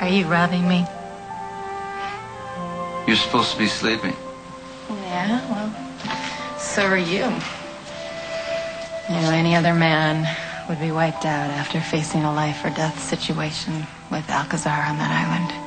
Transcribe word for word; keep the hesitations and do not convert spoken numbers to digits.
Are you robbing me? You're supposed to be sleeping. Yeah, well, so are you. You know, any other man would be wiped out after facing a life or death situation with Alcazar on that island.